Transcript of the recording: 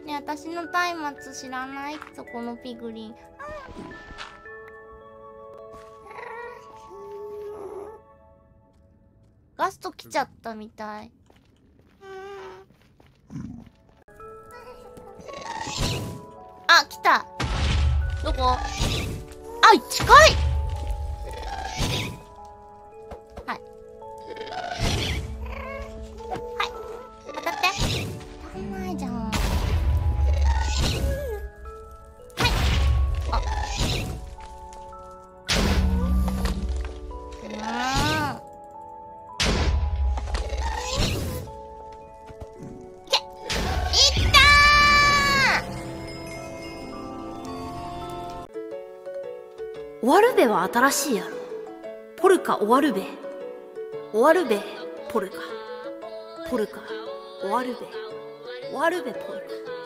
ね、私の松明知らない？そこのピグリン。ガスト来ちゃったみたい。あ、来た。どこ？あ、近い。はい。はい。当たって。当たんないじゃん。はい。あ。 終わるべは新しいやろ。ポルカ終わるべ。終わるべ、ポルカ。ポルカ、終わるべ。終わるべ、ポルカ。